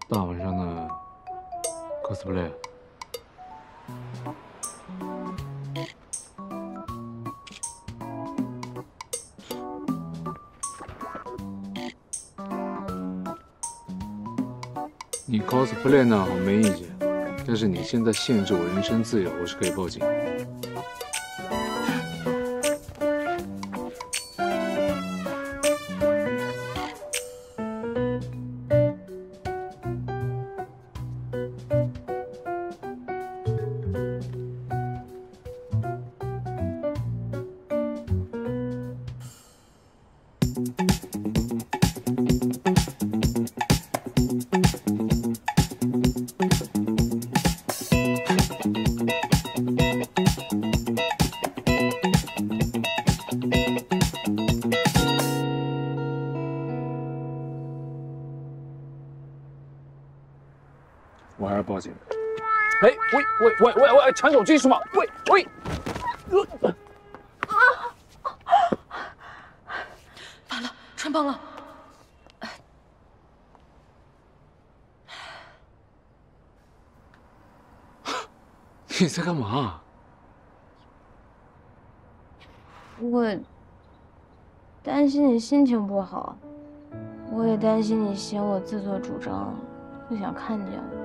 大晚上的 cosplay。你 cosplay 呢，我没意见，但是你现在限制我人身自由，我是可以报警。我还是报警。 哎，喂，抢手机是吗？喂， 完了，穿帮了。 你在干嘛？ 我担心你心情不好，我也担心你嫌我自作主张，不想看见我。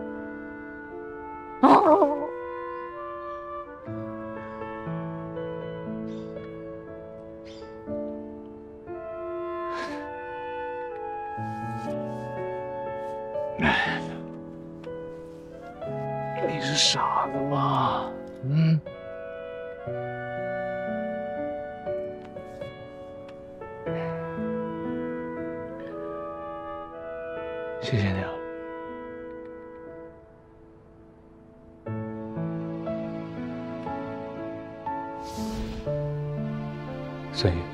你是傻的吗？嗯。谢谢你啊。所以，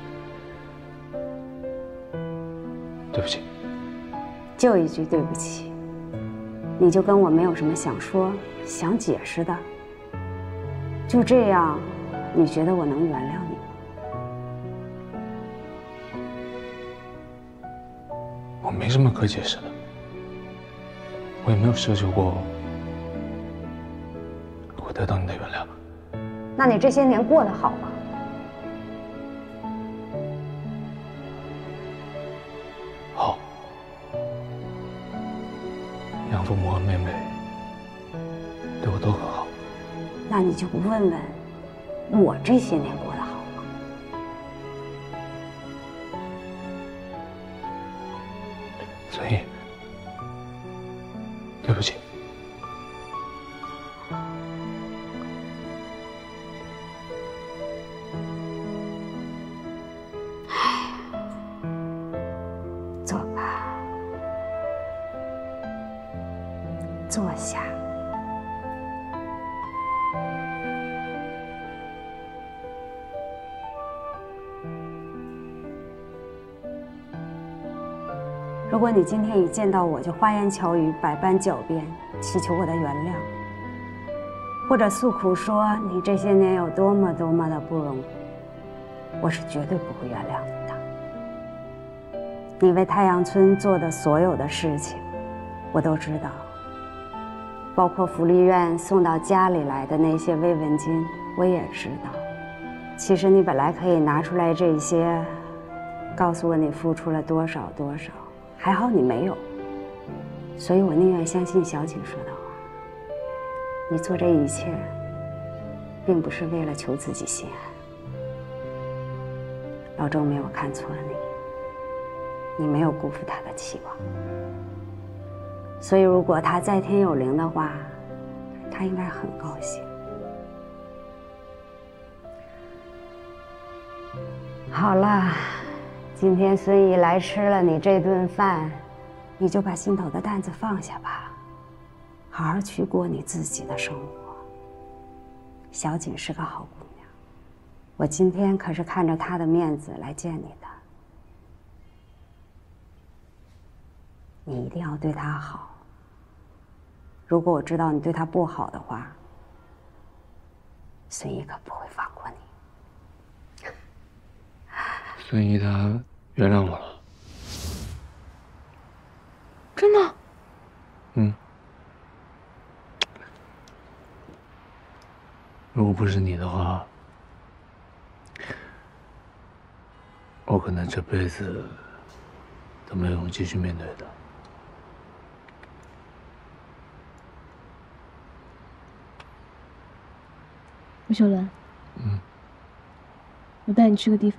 对不起。 就一句对不起，你就跟我没有什么想说、想解释的，就这样，你觉得我能原谅你？ 我没什么可解释的，我也没有奢求过会得到你的原谅。 那你这些年过得好吗？ 好，养父母和妹妹对我都很好。 那你就不问问我这些年过得好吗？ 所以，对不起。 坐吧，坐下。如果你今天一见到我就花言巧语、百般狡辩，祈求我的原谅，或者诉苦说你这些年有多么多么的不容易，我是绝对不会原谅你的。你为太阳村做的所有的事情，我都知道，包括福利院送到家里来的那些慰问金，我也知道。其实你本来可以拿出来这些，告诉我你付出了多少多少。还好你没有，所以我宁愿相信小景说的话。你做这一切，并不是为了求自己心安。老周没有看错你，你没有辜负他的期望。所以如果他在天有灵的话，他应该很高兴。好了。今天孙姨来吃了你这顿饭，你就把心头的担子放下吧，好好去过你自己的生活。小景是个好姑娘，我今天可是看着她的面子来见你的，你一定要对她好。如果我知道你对她不好的话，孙姨可不会放过你。 孙姨她原谅我了。 真的？ 嗯。如果不是你的话，我可能这辈子都没有勇气去面对的。 吴秀兰，我带你去个地方。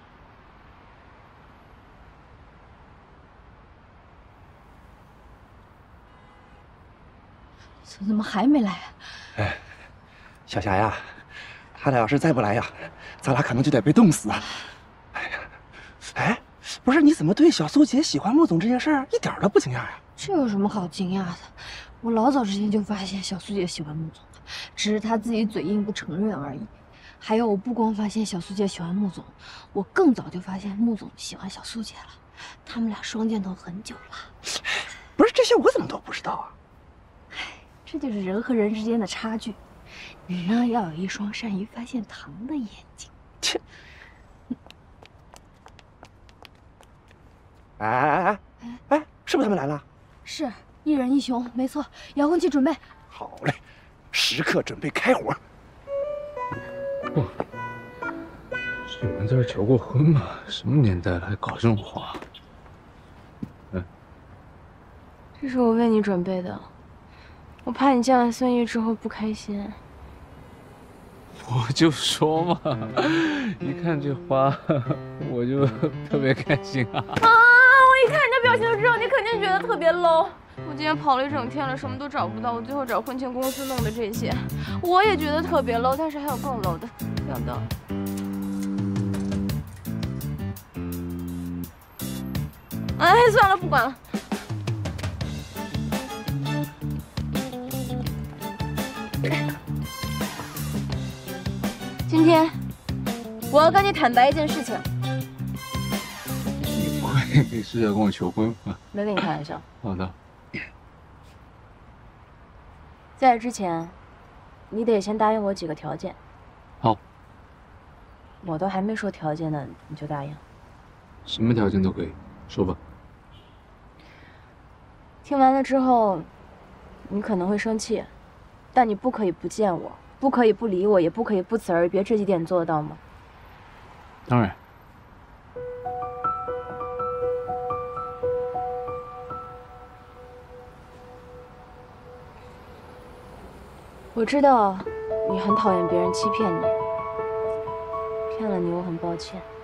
怎么还没来啊？ 哎，小霞呀，他俩要是再不来呀，咱俩可能就得被冻死啊！哎呀，哎，不是，你怎么对小苏姐喜欢穆总这件事儿一点都不惊讶呀？ 这有什么好惊讶的？我老早之前就发现小苏姐喜欢穆总了，只是她自己嘴硬不承认而已。还有，我不光发现小苏姐喜欢穆总，我更早就发现穆总喜欢小苏姐了。他们俩双箭头很久了。 不是，这些我怎么都不知道啊？ 这就是人和人之间的差距。你呢，要有一双善于发现糖的眼睛。 切！哎，是不是他们来了？ 是一人一熊，没错。遥控器准备。 好嘞，时刻准备开火。 哇，有人在这求过婚吗？什么年代了，还搞这种话？ 这是我为你准备的，我怕你见完孙玉之后不开心。 我就说嘛，一看这花，我就特别开心啊！ 我一看你的表情就知道你肯定觉得特别 low。我今天跑了一整天了，什么都找不到，我最后找婚庆公司弄的这些，我也觉得特别 low， 但是还有更 low 的，等等。哎，算了，不管了。今天我要跟你坦白一件事情。 你不会是要跟我求婚吧？ 没跟你开玩笑。 好的。 在这之前，你得先答应我几个条件。 好。 我都还没说条件呢，你就答应？ 什么条件都可以，说吧。 听完了之后，你可能会生气，但你不可以不见我，不可以不理我，也不可以不辞而别。这几点你做得到吗？ 当然。 我知道你很讨厌别人欺骗你，骗了你我很抱歉。